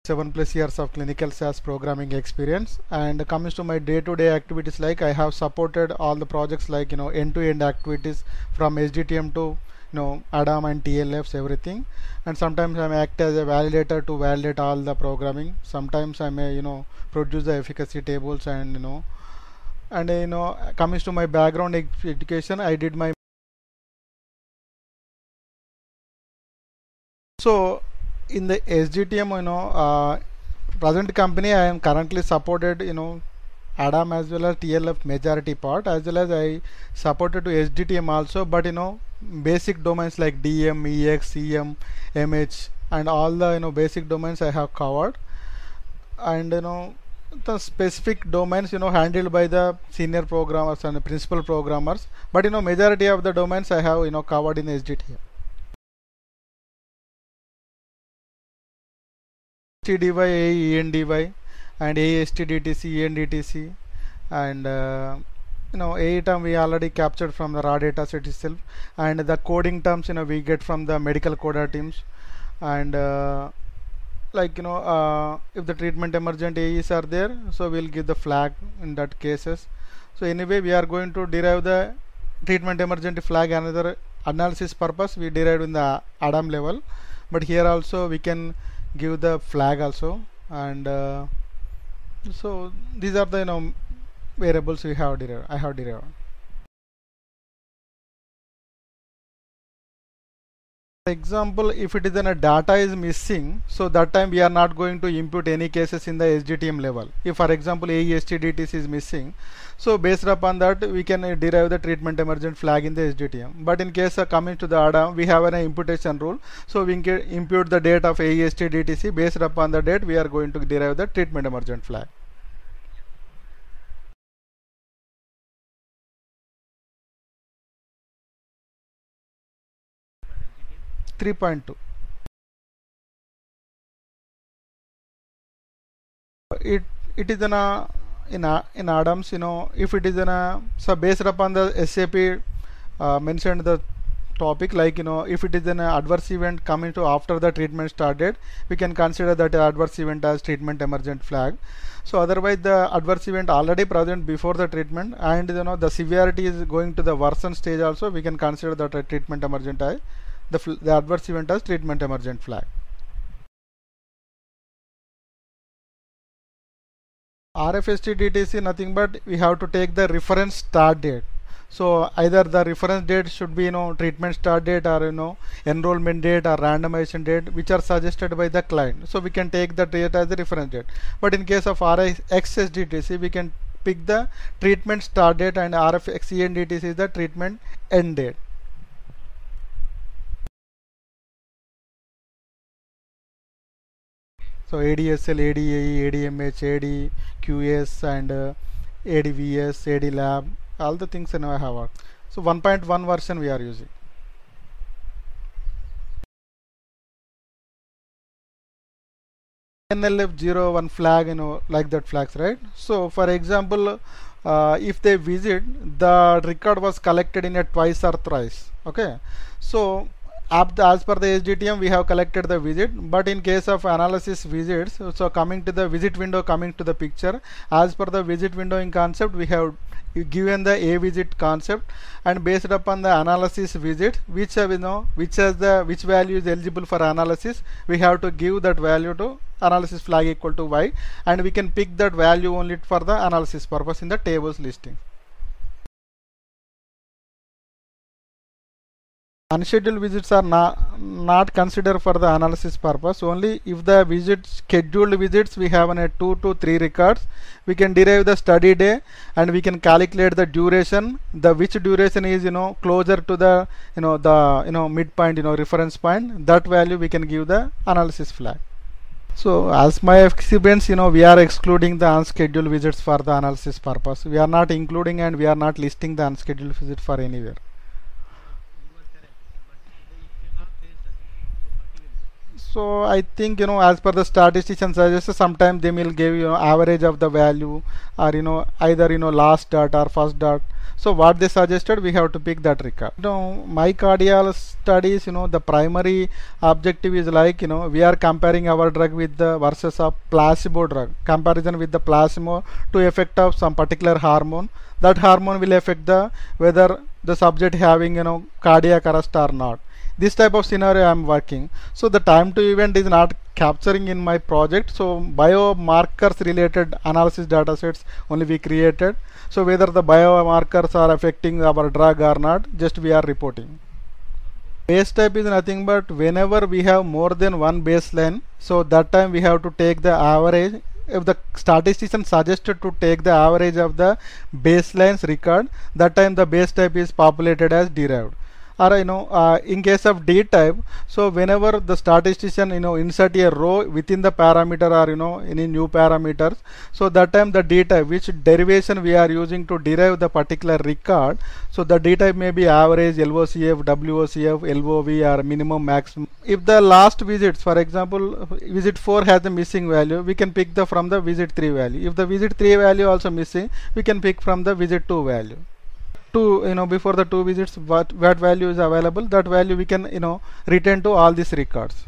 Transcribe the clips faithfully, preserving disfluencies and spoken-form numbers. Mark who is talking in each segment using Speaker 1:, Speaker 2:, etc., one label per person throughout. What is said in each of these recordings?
Speaker 1: seven plus years of clinical SaaS programming experience, and comes to my day-to-day activities, like I have supported all the projects like you know end-to-end activities from S D T M to you know ADAM and T L Fs, everything. And sometimes I may act as a validator to validate all the programming. Sometimes I may you know produce the efficacy tables, and you know and you know comes to my background education, I did my so in the S D T M, you know uh, present company I am currently supported you know ADAM as well as T L F majority part, as well as I supported to S D T M also, but you know basic domains like D M, E X, E M, M H and all the you know basic domains I have covered. And you know the specific domains you know handled by the senior programmers and the principal programmers, but you know majority of the domains I have you know covered in S D T M. T D Y, E N D Y, and A S T D T C, E N D T C, and uh, you know A E term we already captured from the raw data set itself, and the coding terms you know we get from the medical coder teams. And uh, like you know uh, if the treatment emergent A Es are there, so we'll give the flag in that cases. So anyway, we are going to derive the treatment emergent flag another analysis purpose we derived in the ADAM level, but here also we can give the flag also. And uh, so these are the you know variables we have derived I have derived. For example, if it is in a data is missing, so that time we are not going to impute any cases in the S D T M level. If for example A E S T D T C is missing, so based upon that we can uh, derive the treatment emergent flag in the S D T M. But in case of coming to the ADAM, we have an imputation rule, so we can impute the date of A E S T D T C. Based upon the date we are going to derive the treatment emergent flag. three point two. It it is in a in a, in ADAMS, you know if it is in a so based upon the S A P uh, mentioned the topic, like you know if it is an adverse event coming to after the treatment started, we can consider that adverse event as treatment emergent flag. So otherwise the adverse event already present before the treatment, and you know the severity is going to the worsen stage also, we can consider that a treatment emergent as the, the adverse event as treatment emergent flag. R F S T D T C nothing but we have to take the reference start date. So either the reference date should be you know treatment start date, or you know enrollment date or randomization date, which are suggested by the client. So we can take the date as the reference date. But in case of R X S D T C, we can pick the treatment start date, and R F X E N D T C is the treatment end date. So A D S L, A D A E, A D M H, A D Q S, and uh, A D V S, A D Lab, all the things you know I have worked. So one point one version we are using. N L F zero one flag, you know like that flags, right? So for example, uh, if they visit, the record was collected in a twice or thrice. Okay, so as per the S D T M we have collected the visit, but in case of analysis visits, so coming to the visit window, coming to the picture, as per the visit window in concept we have given the a visit concept, and based upon the analysis visit, which have you know which has the which value is eligible for analysis, we have to give that value to analysis flag equal to y, and we can pick that value only for the analysis purpose in the tables listing. Unscheduled visits are not, not considered for the analysis purpose. Only if the visit scheduled visits we have a two to three records, we can derive the study day, and we can calculate the duration, the which duration is you know closer to the you know the you know midpoint, you know reference point. That value we can give the analysis flag. So as my experience, you know we are excluding the unscheduled visits for the analysis purpose. We are not including and we are not listing the unscheduled visit for anywhere. So I think, you know, as per the statistician suggests, sometimes they will give, you know, average of the value, or, you know, either, you know, last dot or first dot. So what they suggested, we have to pick that record. You know, MyCardial studies, you know, the primary objective is like, you know, we are comparing our drug with the versus a placebo drug, comparison with the placebo to effect of some particular hormone. That hormone will affect the whether the subject having, you know, cardiac arrest or not. This type of scenario I am working. So the time to event is not capturing in my project. So biomarkers related analysis data sets only we created. So whether the biomarkers are affecting our drug or not, just we are reporting. Base type is nothing but whenever we have more than one baseline, so that time we have to take the average. If the statistician suggested to take the average of the baselines record, that time the base type is populated as derived. Or, you know, uh, in case of D type, so whenever the statistician, you know, insert a row within the parameter, or, you know, any new parameters, so that time the D type, which derivation we are using to derive the particular record, so the D type may be average, L O C F, W O C F, L O V, or minimum maximum. If the last visits, for example, visit four has the missing value, we can pick the from the visit three value. If the visit three value also missing, we can pick from the visit two value. Two, you know, before the two visits, what what value is available, that value we can, you know, return to all these records.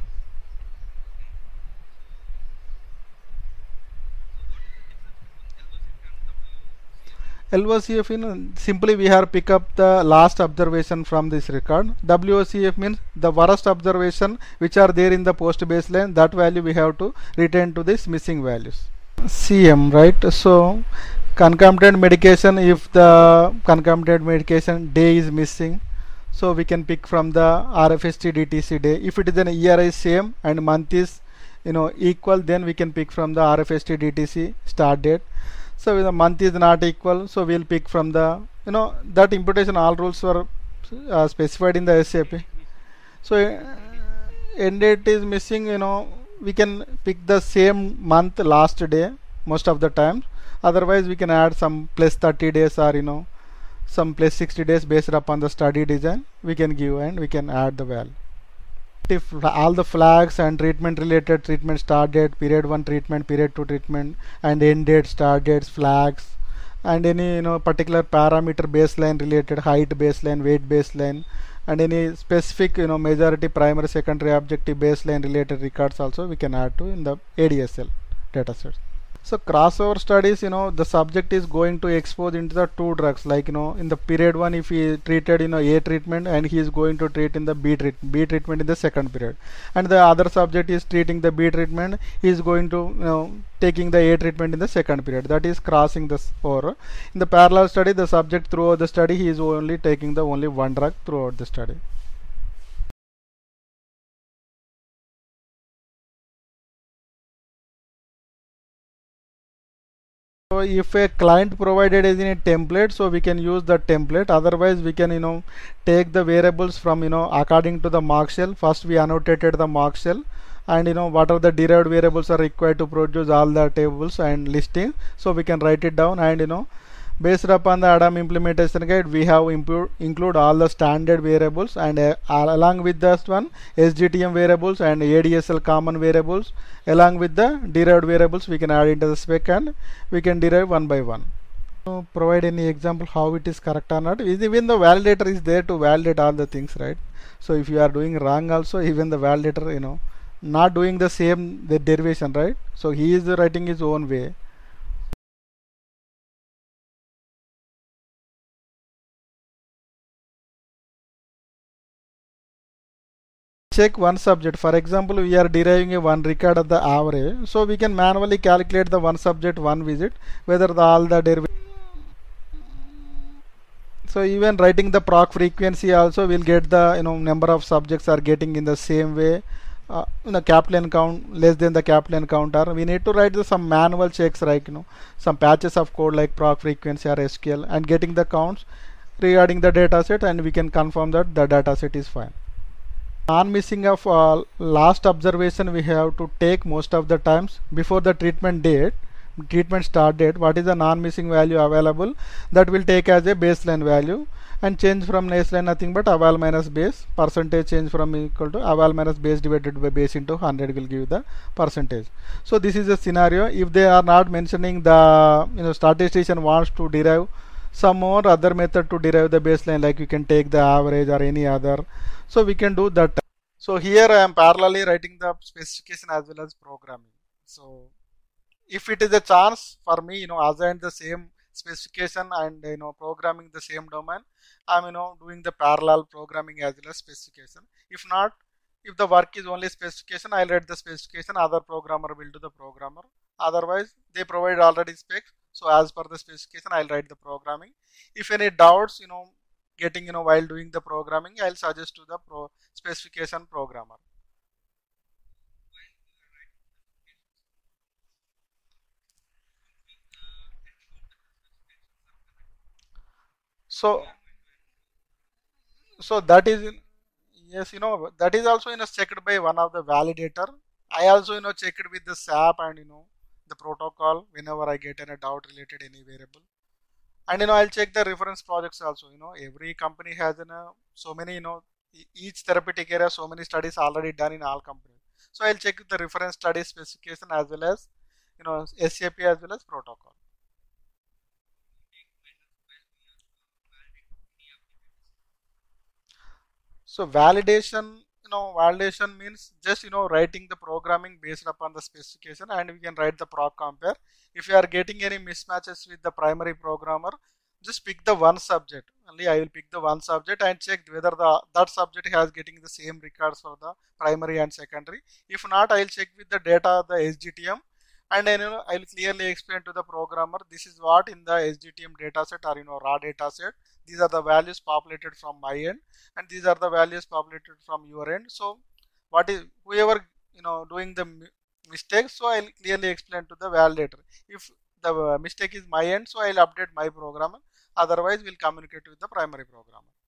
Speaker 1: L O C F, in simply we have pick up the last observation from this record. W O C F means the worst observation which are there in the post baseline, that value we have to return to this missing values. C M, right? So concomitant medication, if the concomitant medication day is missing, so we can pick from the R F S T D T C day. If it is an year is same and month is, you know, equal, then we can pick from the R F S T D T C start date. So if the month is not equal, so we'll pick from the, you know, that imputation all rules were uh, specified in the S A P. So uh, end date is missing, you know, we can pick the same month last day most of the time. Otherwise we can add some plus thirty days, or, you know, some plus sixty days based upon the study design we can give, and we can add the value. If all the flags and treatment related, treatment start date, period one treatment, period two treatment, and end date, start dates, flags, and any, you know, particular parameter baseline related, height baseline, weight baseline, and any specific, you know, majority, primary, secondary, objective baseline related records also we can add to in the A D S L datasets. So crossover studies, you know, the subject is going to expose into the two drugs, like, you know, in the period one, if he treated, you know, A treatment, and he is going to treat in the B treatment, B treatment in the second period, and the other subject is treating the B treatment, he is going to, you know, taking the A treatment in the second period. That is crossing the over. In the parallel study, the subject throughout the study, he is only taking the only one drug throughout the study. So if a client provided is in a template, so we can use the template. Otherwise we can, you know, take the variables from, you know, according to the mark shell. First we annotated the mark shell, and, you know, what are the derived variables are required to produce all the tables and listing. So we can write it down, and, you know, based upon the ADAM implementation guide, we have include all the standard variables, and uh, along with that one S G T M variables and A D S L common variables, along with the derived variables we can add into the spec, and we can derive one by one. So provide any example how it is correct or not. Even the validator is there to validate all the things, right? So if you are doing wrong also, even the validator, you know, not doing the same the derivation, right? So he is writing his own way. Check one subject. For example, we are deriving a one record of the average, so we can manually calculate the one subject one visit, whether the all the derivation. So even writing the proc frequency also, we'll get the, you know, number of subjects are getting in the same way. Uh, you know, Kaplan count less than the Kaplan counter. We need to write the, some manual checks, like, you know, some patches of code like proc frequency or S Q L, and getting the counts regarding the dataset, and we can confirm that the dataset is fine. Non-missing of uh, last observation we have to take most of the times before the treatment date. treatment start date, what is the non-missing value available, that will take as a baseline value, and change from baseline nothing but aval minus base, percentage change from equal to aval minus base divided by base into one hundred will give the percentage. So this is a scenario. If they are not mentioning the, you know, statistician wants to derive some more other method to derive the baseline, like you can take the average or any other, so we can do that. So here I am parallelly writing the specification as well as programming. So if it is a chance for me, you know, assign the same specification and, you know, programming the same domain, I'm, you know, doing the parallel programming as well as specification. If not, if the work is only specification, I'll write the specification, other programmer will do the programmer. Otherwise, they provide already specs, so as per the specification, I'll write the programming. If any doubts, you know, getting, you know, while doing the programming, I'll suggest to the pro specification programmer. So, so that is, in- yes, you know, that is also, you know, checked by one of the validator. I also, you know, checked with the S A P and, you know, the protocol whenever I get any doubt related any variable. And, you know, I'll check the reference projects also. You know, every company has, you know, so many, you know, e- each therapeutic area, so many studies already done in all companies. So I'll check the reference study specification as well as, you know, S A P as well as protocol. So validation, you know, validation means just, you know, writing the programming based upon the specification, and we can write the proc compare. If you are getting any mismatches with the primary programmer, just pick the one subject. Only I will pick the one subject and check whether the that subject has getting the same records for the primary and secondary. If not, I'll check with the data, the S G T M, and then, you know, I'll clearly explain to the programmer this is what in the S G T M dataset or, you know, raw dataset. These are the values populated from my end, and these are the values populated from your end. So what is whoever, you know, doing the mi- mistake, so I'll clearly explain to the validator. If the uh, mistake is my end, so I'll update my programmer. Otherwise, we'll communicate with the primary programmer.